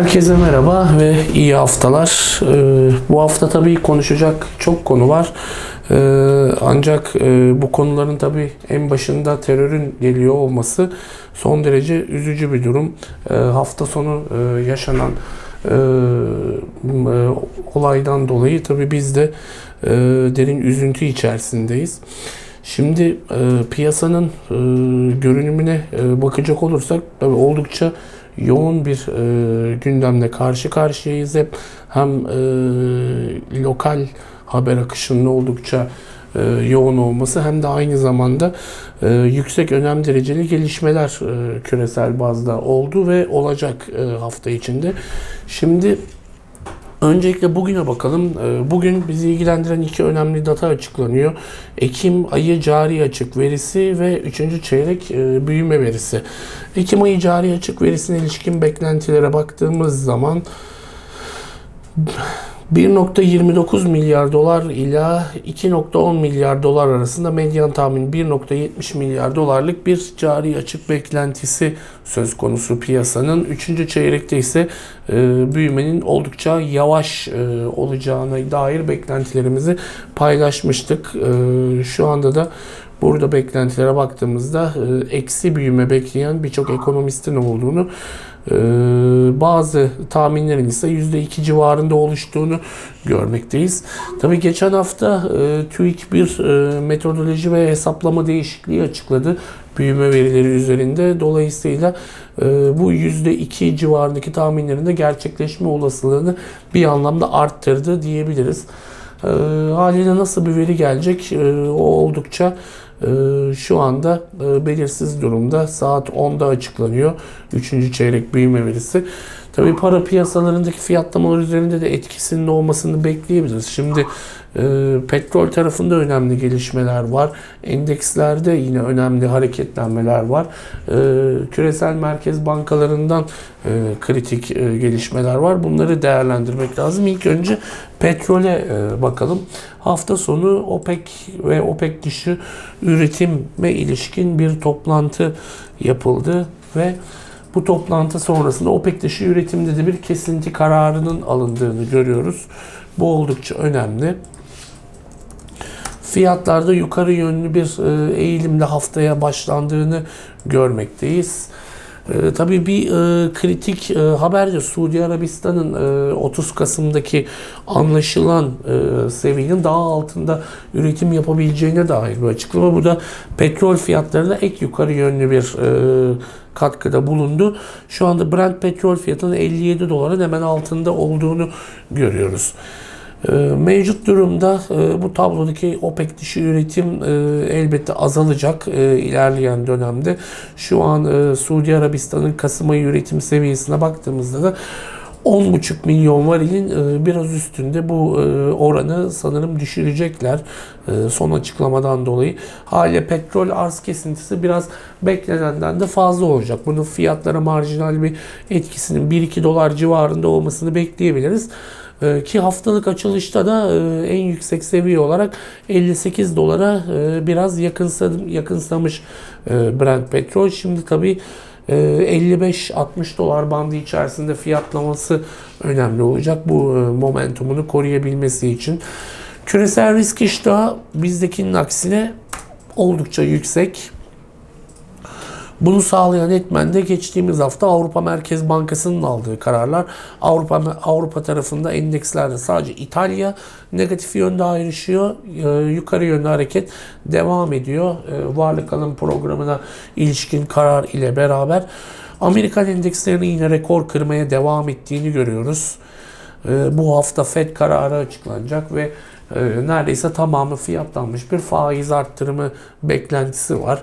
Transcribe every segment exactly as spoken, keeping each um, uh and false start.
Herkese merhaba ve iyi haftalar. Ee, bu hafta tabii konuşacak çok konu var. Ee, ancak e, bu konuların tabii en başında terörün geliyor olması son derece üzücü bir durum. Ee, hafta sonu e, yaşanan e, e, olaydan dolayı tabii biz de e, derin üzüntü içerisindeyiz. Şimdi e, piyasanın e, görünümüne e, bakacak olursak tabii oldukça yoğun bir e, gündemle karşı karşıyayız. Hep hem e, lokal haber akışının oldukça e, yoğun olması hem de aynı zamanda e, yüksek önem dereceli gelişmeler e, küresel bazda oldu ve olacak e, hafta içinde. Şimdi öncelikle bugüne bakalım. Bugün bizi ilgilendiren iki önemli data açıklanıyor. Ekim ayı cari açık verisi ve üçüncü çeyrek büyüme verisi. Ekim ayı cari açık verisine ilişkin beklentilere baktığımız zaman bir nokta yirmi dokuz milyar dolar ila iki nokta on milyar dolar arasında medyan tahmin bir nokta yetmiş milyar dolarlık bir cari açık beklentisi söz konusu piyasanın. Üçüncü çeyrekte ise e, büyümenin oldukça yavaş e, olacağına dair beklentilerimizi paylaşmıştık. E, şu anda da burada beklentilere baktığımızda e, eksi büyüme bekleyen birçok ekonomistin olduğunu, e, bazı tahminlerin ise yüzde iki civarında oluştuğunu görmekteyiz. Tabii geçen hafta e, TÜİK bir e, metodoloji ve hesaplama değişikliği açıkladı büyüme verileri üzerinde. Dolayısıyla e, bu yüzde iki civarındaki tahminlerin de gerçekleşme olasılığını bir anlamda arttırdı diyebiliriz. E, haliyle nasıl bir veri gelecek e, o oldukça e, şu anda e, belirsiz durumda. Saat onda açıklanıyor üçüncü çeyrek büyüme verisi. Tabii para piyasalarındaki fiyatlamalar üzerinde de etkisinin olmasını bekleyebiliriz. Şimdi e, petrol tarafında önemli gelişmeler var. Endekslerde yine önemli hareketlenmeler var. E, küresel merkez bankalarından e, kritik e, gelişmeler var. Bunları değerlendirmek lazım. İlk önce petrole e, bakalım. Hafta sonu OPEC ve OPEC dışı üretime ilişkin bir toplantı yapıldı ve bu toplantı sonrasında OPEC dışı üretimde de bir kesinti kararının alındığını görüyoruz. Bu oldukça önemli. Fiyatlarda yukarı yönlü bir eğilimle haftaya başlandığını görmekteyiz. E, tabii bir e, kritik e, haber de Suudi Arabistan'ın e, otuz Kasım'daki anlaşılan e, seviyenin daha altında üretim yapabileceğine dair bir açıklama. Bu da petrol fiyatlarına ek yukarı yönlü bir e, katkıda bulundu. Şu anda Brent petrol fiyatının elli yedi doların hemen altında olduğunu görüyoruz. Mevcut durumda bu tablodaki OPEC dışı üretim elbette azalacak ilerleyen dönemde. Şu an Suudi Arabistan'ın Kasım ayı üretim seviyesine baktığımızda da on buçuk milyon varilin biraz üstünde. Bu oranı sanırım düşürecekler son açıklamadan dolayı. Haliyle petrol arz kesintisi biraz beklenenden de fazla olacak. Bunun fiyatlara marjinal bir etkisinin bir iki dolar civarında olmasını bekleyebiliriz. Ki haftalık açılışta da en yüksek seviye olarak elli sekiz dolara biraz yakınsamış Brent petrol. Şimdi tabii elli beş altmış dolar bandı içerisinde fiyatlaması önemli olacak bu momentumunu koruyabilmesi için. Küresel risk iştahı bizdekinin aksine oldukça yüksek. Bunu sağlayan etmen de geçtiğimiz hafta Avrupa Merkez Bankası'nın aldığı kararlar. Avrupa Avrupa tarafında endekslerde sadece İtalya negatif yönde ayrışıyor. E, yukarı yönlü hareket devam ediyor. E, varlık alım programına ilişkin karar ile beraber Amerikan endekslerinin yine rekor kırmaya devam ettiğini görüyoruz. E, bu hafta Fed kararı açıklanacak ve e, neredeyse tamamı fiyatlanmış bir faiz arttırımı beklentisi var.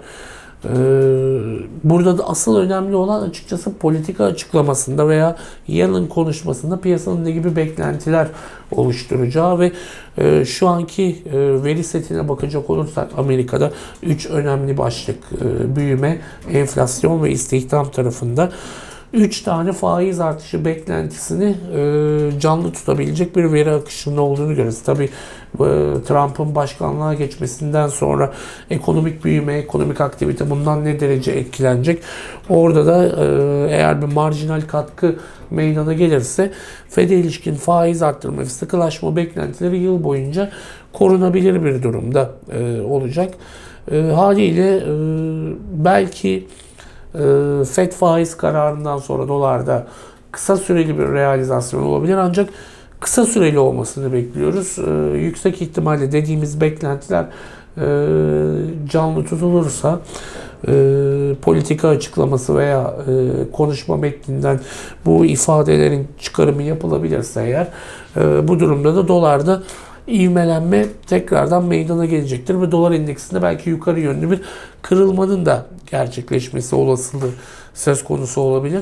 Burada da asıl önemli olan açıkçası politika açıklamasında veya Yellen konuşmasında piyasanın ne gibi beklentiler oluşturacağı ve şu anki veri setine bakacak olursak Amerika'da üç önemli başlık büyüme, enflasyon ve istihdam tarafında. üç tane faiz artışı beklentisini e, canlı tutabilecek bir veri akışının olduğunu görüyoruz. Tabii e, Trump'ın başkanlığa geçmesinden sonra ekonomik büyüme, ekonomik aktivite bundan ne derece etkilenecek? Orada da e, eğer bir marjinal katkı meydana gelirse Fed'e ilişkin faiz arttırma ve sıkılaşma beklentileri yıl boyunca korunabilir bir durumda e, olacak. E, haliyle e, belki e, Fed faiz kararından sonra dolarda kısa süreli bir realizasyon olabilir, ancak kısa süreli olmasını bekliyoruz. E, yüksek ihtimalle dediğimiz beklentiler e, canlı tutulursa e, politika açıklaması veya e, konuşma metninden bu ifadelerin çıkarımı yapılabilirse eğer e, bu durumda da dolarda ivmelenme tekrardan meydana gelecektir ve dolar endeksinde belki yukarı yönlü bir kırılmanın da gerçekleşmesi olasılığı söz konusu olabilir.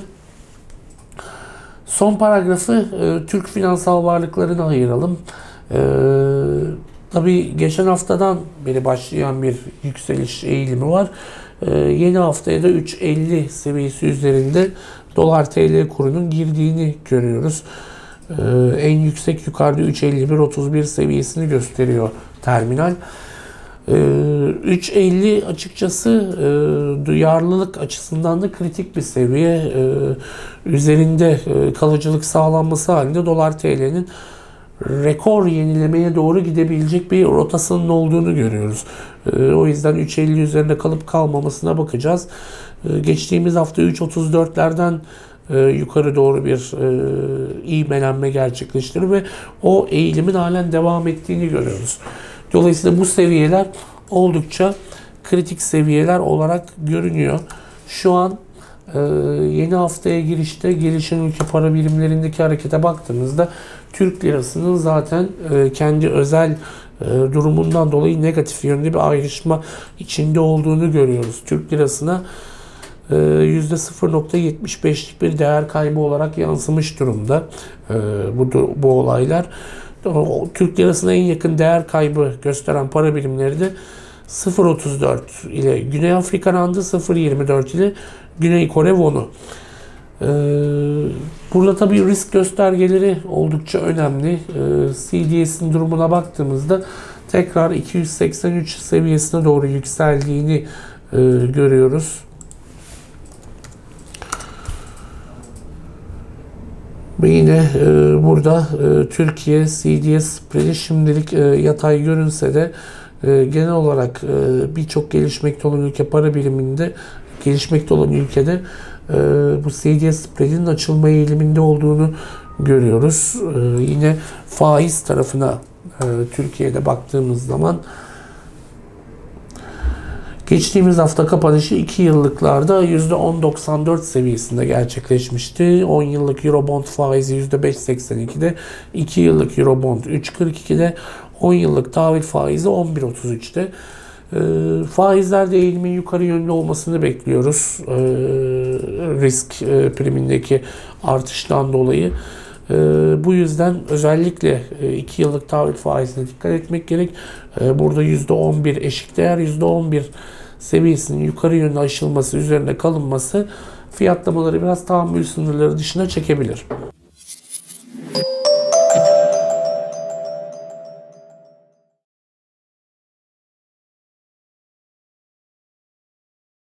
Son paragrafı e, Türk finansal varlıklarına ayıralım. E, tabii geçen haftadan beri başlayan bir yükseliş eğilimi var. E, yeni haftaya da üç elli seviyesi üzerinde dolar T L kurunun girdiğini görüyoruz. Ee, en yüksek yukarıda üç elli bir otuz bir seviyesini gösteriyor terminal. Ee, üç elli açıkçası e, duyarlılık açısından da kritik bir seviye. Ee, üzerinde e, kalıcılık sağlanması halinde dolar T L'nin rekor yenilemeye doğru gidebilecek bir rotasının olduğunu görüyoruz. Ee, o yüzden üç elli üzerinde kalıp kalmamasına bakacağız. Ee, geçtiğimiz hafta üç otuz dörtlerden e, yukarı doğru bir e, ivmelenme gerçekleştirir ve o eğilimin halen devam ettiğini görüyoruz. Dolayısıyla bu seviyeler oldukça kritik seviyeler olarak görünüyor. Şu an e, yeni haftaya girişte gelişen ülke para birimlerindeki harekete baktığımızda Türk lirasının zaten e, kendi özel e, durumundan dolayı negatif yönde bir ayrışma içinde olduğunu görüyoruz. Türk lirasına e, yüzde sıfır nokta yetmiş beşlik bir değer kaybı olarak yansımış durumda e, bu, bu olaylar. O, Türk lirasına en yakın değer kaybı gösteren para birimleri de sıfır nokta otuz dört ile Güney Afrika Randı, sıfır nokta yirmi dört ile Güney Kore Won'u. Ee, burada tabii risk göstergeleri oldukça önemli. Ee, C D S'in durumuna baktığımızda tekrar iki yüz seksen üç seviyesine doğru yükseldiğini e, görüyoruz. Ve yine e, burada e, Türkiye C D S spread'i şimdilik e, yatay görünse de e, genel olarak e, birçok gelişmekte olan ülke para biriminde, gelişmekte olan ülkede e, bu C D S spread'in açılma eğiliminde olduğunu görüyoruz. E, yine faiz tarafına e, Türkiye'de baktığımız zaman geçtiğimiz hafta kapanışı iki yıllıklarda yüzde on nokta doksan dört seviyesinde gerçekleşmişti. on yıllık Eurobond faizi yüzde beş nokta seksen ikide, iki yıllık Eurobond üç nokta kırk ikide, on yıllık tahvil faizi on bir nokta otuz üçte. E, faizlerde eğilimin yukarı yönlü olmasını bekliyoruz. E, risk e, primindeki artıştan dolayı. E, bu yüzden özellikle iki yıllık tahvil faizine dikkat etmek gerek. E, burada yüzde on bir eşikdeğer, yüzde on bir seviyesinin yukarı yönlü aşılması, üzerinde kalınması fiyatlamaları biraz tahammül sınırları dışına çekebilir.